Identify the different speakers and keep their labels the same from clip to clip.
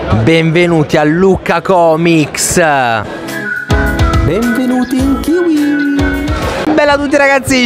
Speaker 1: Benvenuti a Lucca Comics. Benvenuti in Kiwi. Bella a tutti ragazzi,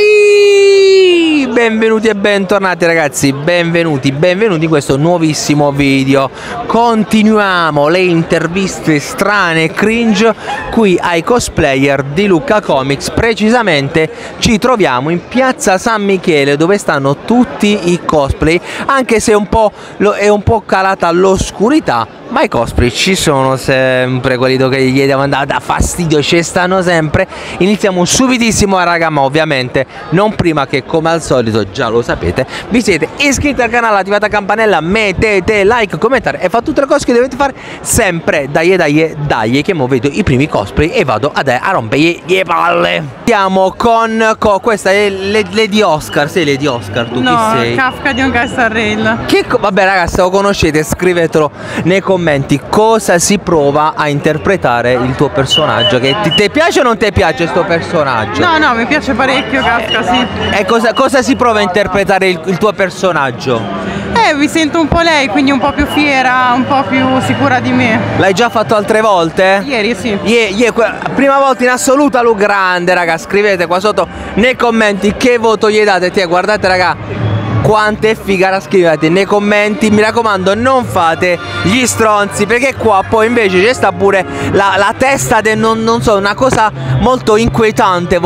Speaker 1: Sciocari! Benvenuti e bentornati ragazzi, benvenuti in questo nuovissimo video. Continuiamo le interviste strane e cringe qui ai cosplayer di Lucca Comics. Precisamente ci troviamo in piazza San Michele, dove stanno tutti i cosplay, anche se è un po' calata l'oscurità, ma i cosplay ci sono sempre, quelli che gli devo andare da fastidio ci stanno sempre. Iniziamo subitissimo raga, ma ovviamente non prima che, come al solito, già lo sapete, vi siete iscritti al canale, attivate la campanella, mettete like, commentare e fate tutte le cose che dovete fare sempre. Dai che mo vedo i primi cosplay e vado a rompere le palle. Andiamo con questa è Lady Oscar. Sei Lady Oscar? Tu
Speaker 2: no,
Speaker 1: chi sei?
Speaker 2: Kafka di un Castarrella.
Speaker 1: Vabbè ragazzi, lo conoscete, scrivetelo nei commenti. Cosa si prova a interpretare il tuo personaggio? Che ti piace o non ti piace sto personaggio?
Speaker 2: No, mi piace parecchio Kafka, sì.
Speaker 1: E cosa si prova a interpretare il tuo personaggio?
Speaker 2: Mi sento un po' lei, quindi un po' più fiera, un po' più sicura di me.
Speaker 1: L'hai già fatto altre volte?
Speaker 2: Ieri sì.
Speaker 1: Prima volta in assoluto, Lu grande raga. Scrivete qua sotto nei commenti che voto gli date. Guardate raga, quanto è figa, la scrivete nei commenti. Mi raccomando, non fate gli stronzi, perché qua poi invece c'è sta pure la testa del non so, una cosa molto inquietante.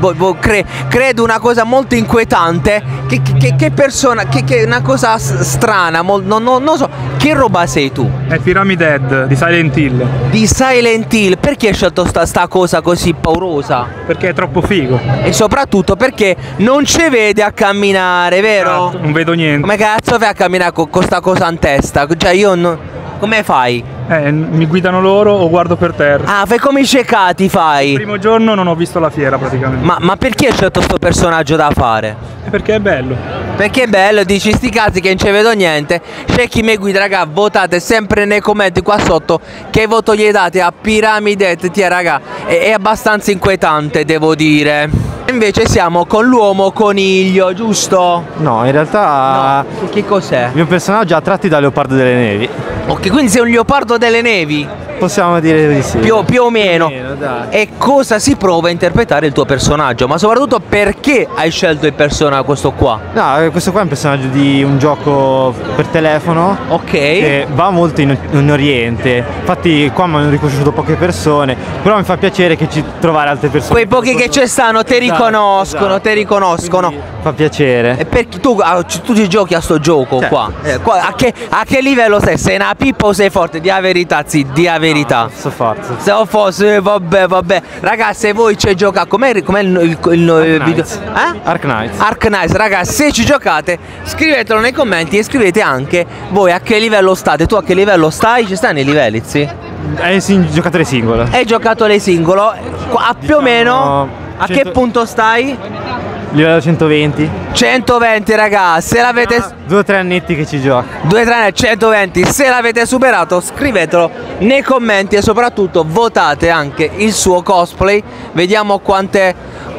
Speaker 1: Credo una cosa molto inquietante. Che persona, che una cosa strana, non so, che roba sei tu?
Speaker 3: È Pyramid Head di Silent Hill.
Speaker 1: Di Silent Hill, perché hai scelto sta cosa così paurosa?
Speaker 3: Perché è troppo figo.
Speaker 1: E soprattutto perché non ci vede a camminare, vero?
Speaker 3: Esatto, non vedo niente.
Speaker 1: Come cazzo fai a camminare con sta cosa in testa? Cioè io non... Come fai?
Speaker 3: Mi guidano loro o guardo per terra.
Speaker 1: Ah, fai come i cecati fai?
Speaker 3: Il primo giorno non ho visto la fiera praticamente.
Speaker 1: Ma perché hai scelto sto personaggio da fare?
Speaker 3: Perché è bello.
Speaker 1: Perché è bello, dici sti cazzi che non ci vedo niente. C'è chi mi guida, raga, votate sempre nei commenti qua sotto che voto gli date a Pyramid Head. Raga, è abbastanza inquietante, devo dire. Invece siamo con l'uomo coniglio, giusto?
Speaker 4: No, in realtà
Speaker 1: no. Che cos'è?
Speaker 4: Il mio personaggio ha tratti da Leopardo delle Nevi.
Speaker 1: Ok, quindi sei un leopardo delle nevi?
Speaker 4: Possiamo dire di sì.
Speaker 1: Più o meno.
Speaker 4: Dai.
Speaker 1: E cosa si prova a interpretare il tuo personaggio? Ma soprattutto perché hai scelto il personaggio questo qua?
Speaker 4: No, questo qua è un personaggio di un gioco per telefono.
Speaker 1: Ok.
Speaker 4: Che va molto in Oriente. Infatti qua mi hanno riconosciuto poche persone. Però mi fa piacere che trovare altre persone.
Speaker 1: Quei pochi che ci stanno ti riconoscono,
Speaker 4: esatto.
Speaker 1: Ti riconoscono.
Speaker 4: Quindi fa piacere.
Speaker 1: E perché tu ci giochi a sto gioco qua? A che livello sei? Sei una pippa o sei forte? Di la verità, sì, di la verità.
Speaker 4: No, so forza.
Speaker 1: Se lo fosse, vabbè. Ragazzi, se voi ci giocate, com'è il video?
Speaker 4: Ark Knights.
Speaker 1: Ark Knights, ragazzi, se ci giocate, scrivetelo nei commenti e scrivete anche voi a che livello state. Tu a che livello stai? Ci stai nei livelli, sì?
Speaker 4: È giocatore singolo.
Speaker 1: È giocatore singolo. Più o meno a
Speaker 4: 100...
Speaker 1: che punto stai?
Speaker 4: Livello 120.
Speaker 1: 120 ragazzi, se l'avete...
Speaker 4: 2 o 3 annetti che ci gioca.
Speaker 1: 2 o 3 annetti, 120. Se l'avete superato scrivetelo nei commenti e soprattutto votate anche il suo cosplay. Vediamo com'è.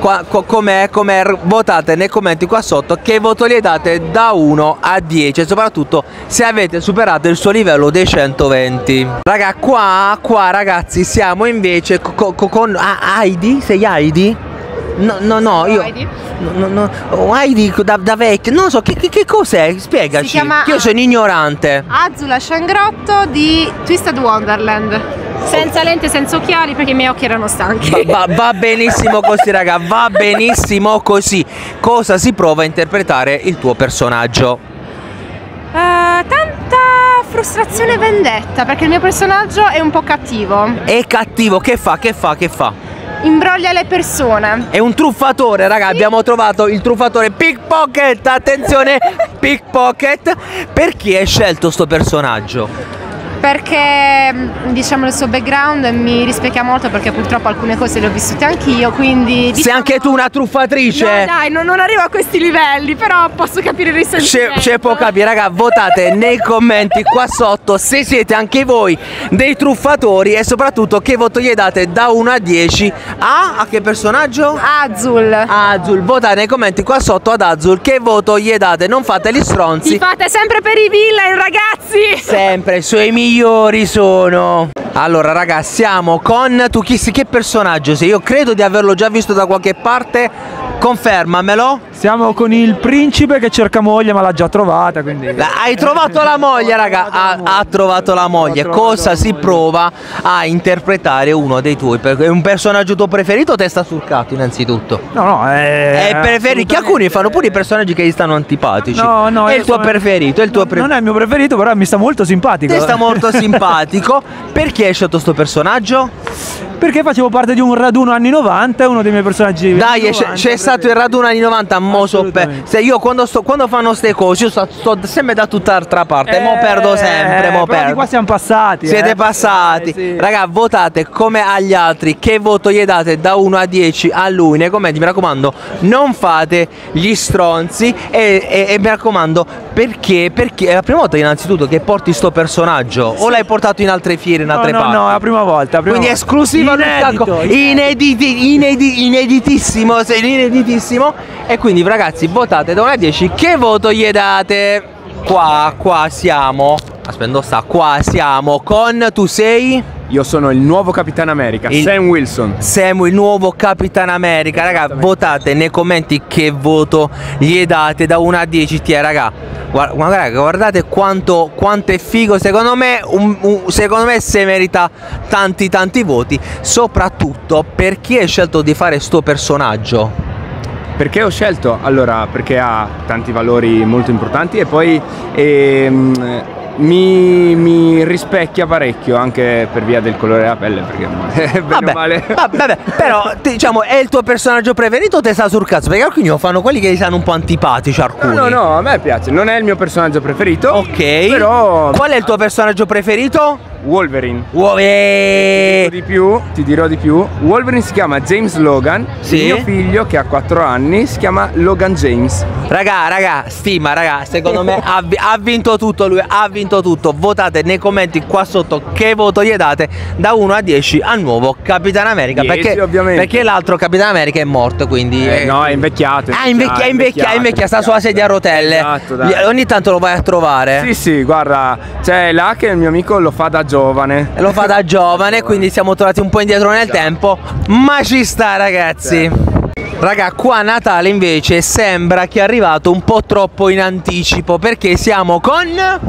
Speaker 1: Votate nei commenti qua sotto che voto gli date da 1 a 10 e soprattutto se avete superato il suo livello dei 120. Raga, qua ragazzi siamo invece con Heidi. Sei Heidi? No, io Heidi da vecchio, non so che cos'è, spiegaci.
Speaker 5: Si chiama
Speaker 1: io sono ignorante.
Speaker 5: Azula Shangrotto di Twisted Wonderland. Senza lente, senza occhiali perché i miei occhi erano stanchi.
Speaker 1: Va benissimo così raga, va benissimo così. Cosa si prova a interpretare il tuo personaggio?
Speaker 5: Tanta frustrazione e vendetta perché il mio personaggio è un po' cattivo.
Speaker 1: È cattivo, che fa?
Speaker 5: Imbroglia le persone.
Speaker 1: È un truffatore, raga, sì. Abbiamo trovato il truffatore pickpocket, attenzione, pickpocket. Perché hai scelto sto personaggio?
Speaker 5: Perché diciamo il suo background mi rispecchia molto, perché purtroppo alcune cose le ho vissute anch'io, quindi diciamo...
Speaker 1: Sei anche tu una truffatrice?
Speaker 5: No dai, non arrivo a questi livelli, però posso capire i sentimenti.
Speaker 1: C'è può capire, raga, votate nei commenti qua sotto se siete anche voi dei truffatori e soprattutto che voto gli date da 1 a 10 a che personaggio? Azul, votate nei commenti qua sotto ad Azul che voto gli date, non fate gli stronzi.
Speaker 5: Si fate sempre per i villain, ragazzi!
Speaker 1: Sempre, sui miei migliori sono. Allora raga, siamo con... Tu che personaggio sei? Io credo di averlo già visto da qualche parte. Confermamelo.
Speaker 3: Siamo con il principe che cerca moglie ma l'ha già trovata, quindi...
Speaker 1: Hai trovato la moglie, raga. Ha trovato la moglie. Cosa si prova a interpretare uno dei tuoi? È un personaggio tuo preferito o testa sul cazzo innanzitutto?
Speaker 3: No,
Speaker 1: È preferito. Che alcuni fanno pure i personaggi che gli stanno antipatici.
Speaker 3: No,
Speaker 1: è il tuo preferito, è il tuo
Speaker 3: non è il mio preferito, però mi sta molto simpatico.
Speaker 1: Ti sta molto simpatico. Perché hai scelto sto personaggio?
Speaker 3: Perché facevo parte di un raduno anni 90, è uno dei miei personaggi.
Speaker 1: Dai, c'è stato il raduno anni 90, se io quando fanno ste cose, io sto sempre da tutt'altra parte, mo perdo sempre, mo
Speaker 3: però
Speaker 1: perdo.
Speaker 3: di qua siamo passati.
Speaker 1: Siete passati.
Speaker 3: Sì.
Speaker 1: Raga, votate come agli altri. Che voto gli date da 1 a 10 a lui nei commenti? Mi raccomando, non fate gli stronzi e mi raccomando, perché è la prima volta innanzitutto che porti sto personaggio o l'hai portato in altre fiere, in altre parti?
Speaker 3: No, è la prima volta.
Speaker 1: Quindi esclusiva ineditissimo. E quindi ragazzi, votate da 1 a 10. Che voto gli date? Qua siamo. Aspetta, qua siamo con... Tu sei?
Speaker 6: Io sono il nuovo Capitano America, Sam Wilson.
Speaker 1: Siamo il nuovo Capitano America. Raga, votate nei commenti che voto gli date da 1 a 10. Raga, guardate quanto è figo. Secondo me se merita tanti voti. Soprattutto perché hai scelto di fare sto personaggio?
Speaker 6: Perché ho scelto? Allora, perché ha tanti valori molto importanti e poi mi rispecchia parecchio anche per via del colore della pelle, perché bene o male.
Speaker 1: Vabbè, però diciamo è il tuo personaggio preferito o te sta sul cazzo? Perché alcuni fanno quelli che gli stanno un po' antipatici, alcuni.
Speaker 6: No, a me piace, non è il mio personaggio preferito.
Speaker 1: Ok.
Speaker 6: Però
Speaker 1: qual è il tuo personaggio preferito?
Speaker 6: Wolverine. Ti dirò di più. Wolverine si chiama James Logan.
Speaker 1: Sì?
Speaker 6: Il mio figlio che ha 4 anni si chiama Logan James.
Speaker 1: Raga, secondo me ha vinto tutto lui, ha vinto tutto. Votate nei commenti qua sotto che voto gli date da 1 a 10 al nuovo Capitano America.
Speaker 6: 10, ovviamente.
Speaker 1: Perché l'altro Capitano America è morto, quindi...
Speaker 6: No, è invecchiato.
Speaker 1: Invecchia, sta sulla sedia a rotelle.
Speaker 6: Esatto, dai.
Speaker 1: Ogni tanto lo vai a trovare.
Speaker 6: Sì, guarda, c'è là che il mio amico lo fa da giovane.
Speaker 1: Lo fa da giovane, quindi siamo tornati un po' indietro nel tempo, ma ci sta, ragazzi. Raga, qua Natale invece sembra che è arrivato un po' troppo in anticipo, perché siamo con...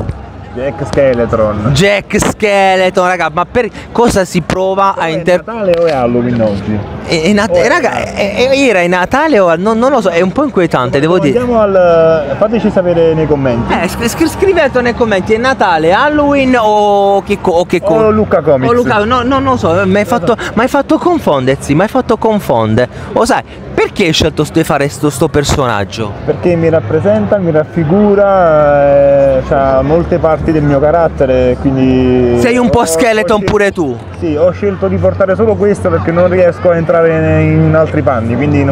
Speaker 1: Jack Skeleton, raga, ma per cosa si prova a
Speaker 7: Natale o è Halloween oggi?
Speaker 1: Raga, era in Natale o non lo so, è un po' inquietante, devo dire.
Speaker 7: Fateci sapere nei commenti.
Speaker 1: Scrivetelo nei commenti, è Natale, Halloween o che cosa?
Speaker 7: O Luca Comics.
Speaker 1: O Luca, no, non lo so, mi hai fatto confondersi, mi hai fatto confondere. O sai, perché hai scelto di fare sto personaggio?
Speaker 7: Perché mi rappresenta, mi raffigura, ha molte parti del mio carattere, quindi...
Speaker 1: Sei un po' skeleton pure tu.
Speaker 7: Sì, ho scelto di portare solo questo perché non riesco a entrare in altri panni, quindi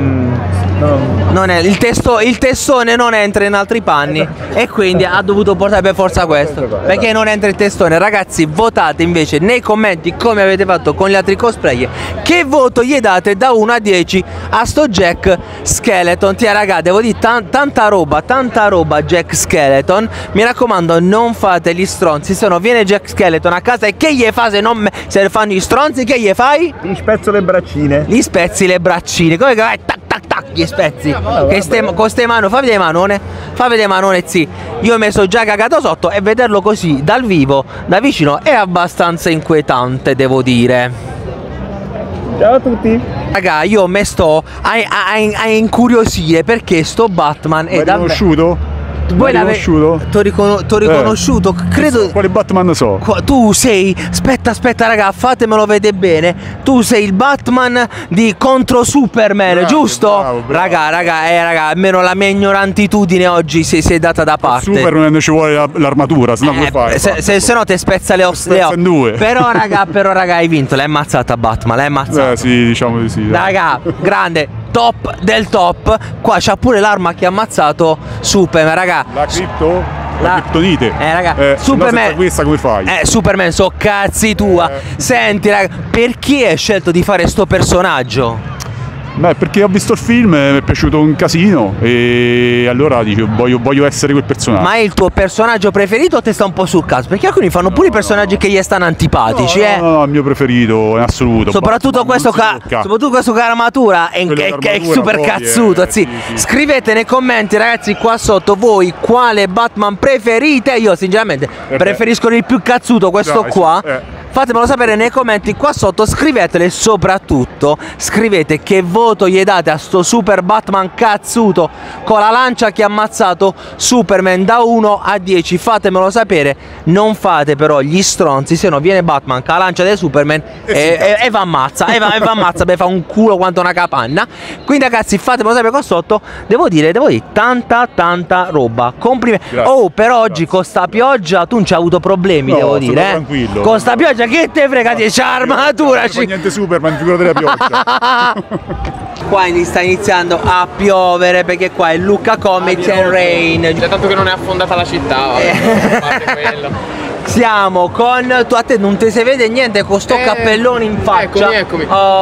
Speaker 1: non è, il testone non entra in altri panni e quindi ha dovuto portare per forza questo, perché non entra il testone. Ragazzi, votate invece nei commenti come avete fatto con gli altri cosplayer. Che voto gli date da 1 a 10 a sto Jack Skeleton? Raga, devo dire tanta roba Jack Skeleton. Mi raccomando, non fate gli stronzi, se no viene Jack Skeleton a casa e che gli fa se le fanno gli stronzi? Che gli fai?
Speaker 7: Gli spezzo le braccine.
Speaker 1: Gli spezzi le braccine. Come che vai? Tac, gli spezzi. Con ste mani, fa vedere manone, sì. Io mi sono già cagato sotto e vederlo così dal vivo, da vicino, è abbastanza inquietante, devo dire.
Speaker 7: Ciao a tutti.
Speaker 1: Raga, io mi sto a incuriosire perché sto Batman è davvero
Speaker 7: conosciuto?
Speaker 1: Voi
Speaker 7: riconosciuto?
Speaker 1: T'ho riconosciuto, credo.
Speaker 7: Quale Batman so?
Speaker 1: Tu sei. Aspetta, raga, fatemelo vedere bene. Tu sei il Batman di contro Superman,
Speaker 7: bravo,
Speaker 1: giusto?
Speaker 7: Bravo.
Speaker 1: Raga, almeno la mia ignorantitudine oggi si è data da parte.
Speaker 7: Superman ci vuole l'armatura, se no come fai?
Speaker 1: Se no te spezza le ossa.
Speaker 7: in due.
Speaker 1: Però raga, hai vinto, l'hai ammazzata Batman, l'hai ammazzata.
Speaker 7: Sì, diciamo di sì.
Speaker 1: Raga, grande, top del top. Qua c'ha pure l'arma che ha ammazzato Superman, raga.
Speaker 7: La criptonite.
Speaker 1: Raga,
Speaker 7: Superman. Questa come fai?
Speaker 1: Superman, so cazzi tua. Senti, raga, perché hai scelto di fare sto personaggio?
Speaker 8: Beh, perché ho visto il film, mi è piaciuto un casino e allora dico voglio essere quel personaggio.
Speaker 1: Ma è il tuo personaggio preferito o te sta un po' sul cazzo? Perché alcuni fanno pure i personaggi che gli stanno antipatici,
Speaker 8: No, il mio preferito in assoluto.
Speaker 1: Soprattutto questo Armatura è super
Speaker 8: poi,
Speaker 1: cazzuto. Sì.
Speaker 8: sì.
Speaker 1: Scrivete nei commenti, ragazzi, qua sotto voi quale Batman preferite. Io sinceramente preferisco il più cazzuto, questo qua. Fatemelo sapere nei commenti qua sotto, scrivetele e soprattutto scrivete che voto gli date a sto super Batman cazzuto con la lancia che ha ammazzato Superman da 1 a 10. Fatemelo sapere, non fate però gli stronzi, se no viene Batman con la lancia di Superman e va ammazza, beh, fa un culo quanto una capanna. Quindi ragazzi, fatemelo sapere qua sotto. Devo dire tanta roba. Complimenti. Oh, però oggi con sta pioggia tu non ci hai avuto problemi, devo dire.
Speaker 8: Tranquillo.
Speaker 1: Con sta pioggia che te frega di armatura?
Speaker 8: Non fa niente Superman, figurati la pioggia.
Speaker 1: Qua sta iniziando a piovere perché qua è Lucca Comics and Rain.
Speaker 6: Tanto che non è affondata la città, vabbè, a parte quello.
Speaker 1: Siamo con tu, a te non ti si vede niente con sto cappellone in faccia.
Speaker 6: Eccomi.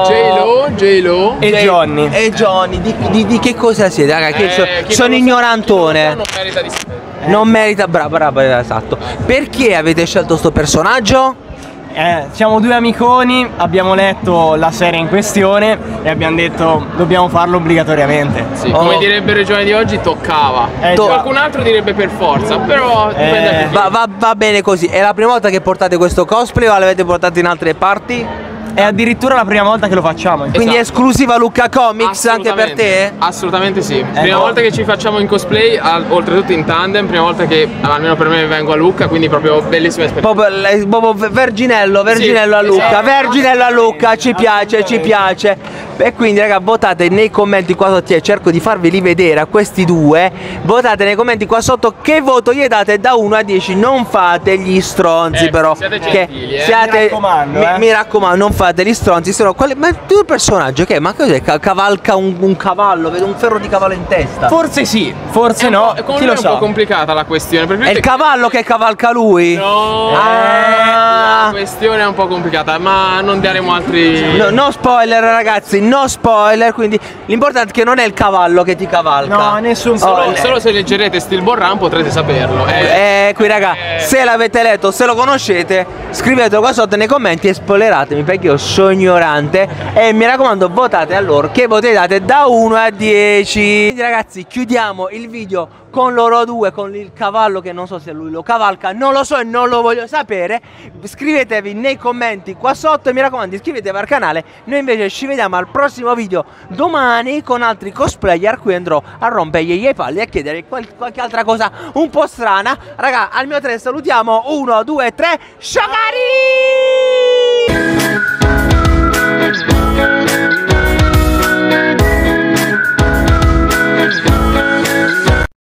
Speaker 6: J-Lo
Speaker 1: e Johnny. Di che cosa siete, raga? Sono ignorantone.
Speaker 6: Non merita di
Speaker 1: non merita, bravo, esatto. Perché avete scelto sto personaggio?
Speaker 9: Siamo due amiconi, abbiamo letto la serie in questione e abbiamo detto dobbiamo farlo obbligatoriamente.
Speaker 6: Sì, come direbbero i giovani di oggi, toccava. Qualcun altro direbbe per forza, però dipende
Speaker 1: va bene così. È la prima volta che portate questo cosplay o l'avete portato in altre parti?
Speaker 9: È addirittura la prima volta che lo facciamo.
Speaker 1: Quindi è esclusiva Lucca Comics anche per te?
Speaker 6: Assolutamente sì. Prima volta che ci facciamo in cosplay, oltretutto in tandem, prima volta che almeno per me vengo a Lucca, quindi proprio bellissima esperienza.
Speaker 1: Proprio verginello a Lucca, verginello a Lucca, ci piace. E quindi raga, votate nei commenti qua sotto, cerco di farveli vedere a questi due. Votate nei commenti qua sotto che voto gli date da 1 a 10. Non fate gli stronzi però.
Speaker 6: Siate gentili,
Speaker 1: mi raccomando, non fate gli stronzi, se no ma il tuo personaggio che è? Ma cos'è? Cavalca un cavallo, vedo un ferro di cavallo in testa.
Speaker 9: Forse sì, forse no. Chi lo sa?
Speaker 6: È un po' complicata la questione.
Speaker 1: È il cavallo che cavalca lui?
Speaker 6: No, la questione è un po' complicata, ma non daremo altri.
Speaker 1: No spoiler ragazzi, no spoiler, quindi l'importante è che non è il cavallo che ti cavalca.
Speaker 9: No, nessun spoiler.
Speaker 6: Solo se leggerete Stillborn Run potrete saperlo.
Speaker 1: Qui raga, se l'avete letto, se lo conoscete, scrivetelo qua sotto nei commenti e spoileratemi perché io sono ignorante. E mi raccomando, votate allora che votate date da 1 a 10. Quindi ragazzi, chiudiamo il video con loro due, con il cavallo che non so se lui lo cavalca, non lo so e non lo voglio sapere. Scrivetevi nei commenti qua sotto e mi raccomando iscrivetevi al canale. Noi invece ci vediamo al prossimo video domani con altri cosplayer, qui andrò a rompergli i palli e a chiedere qualche altra cosa un po' strana. Raga, al mio 3 salutiamo, 1, 2, 3, Shogari!